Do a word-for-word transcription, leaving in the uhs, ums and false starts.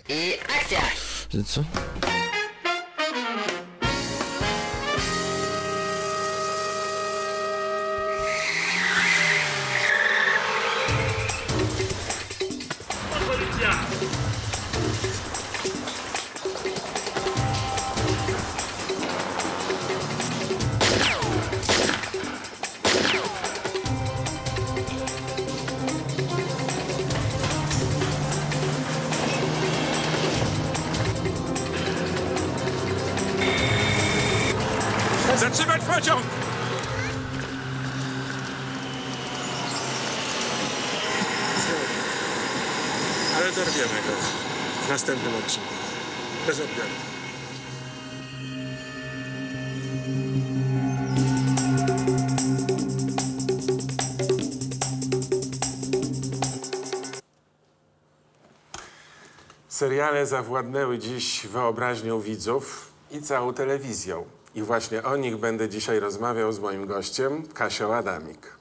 I akcja! Że co? Policja! Zatrzymać pociąg! Ale dorwiemy go w następnym odcinku. Bez odbioru. Seriale zawładnęły dziś wyobraźnią widzów i całą telewizją. I właśnie o nich będę dzisiaj rozmawiał z moim gościem, Kasią Adamik.